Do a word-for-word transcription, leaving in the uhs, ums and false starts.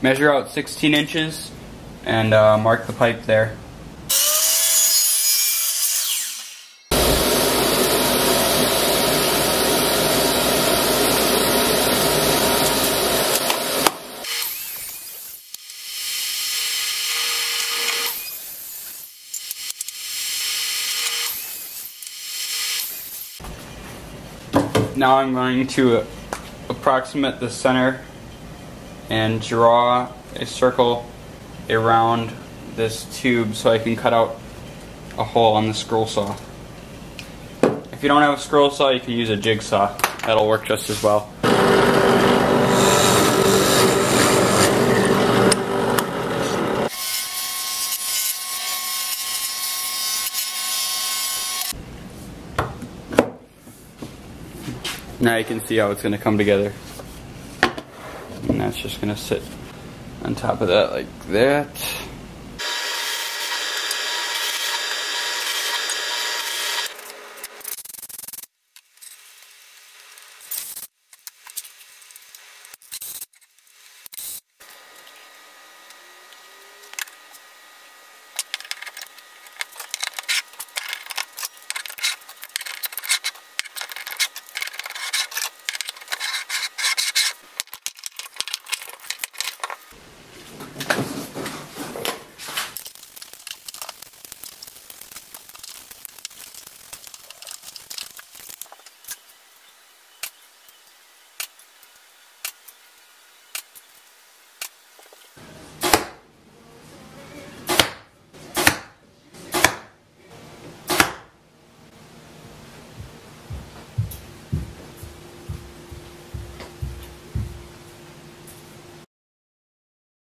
measure out sixteen inches and uh, mark the pipe there. Now I'm going to approximate the center and draw a circle around this tube so I can cut out a hole on the scroll saw. If you don't have a scroll saw, you can use a jigsaw. That'll work just as well. Now you can see how it's going to come together. And that's just going to sit on top of that like that.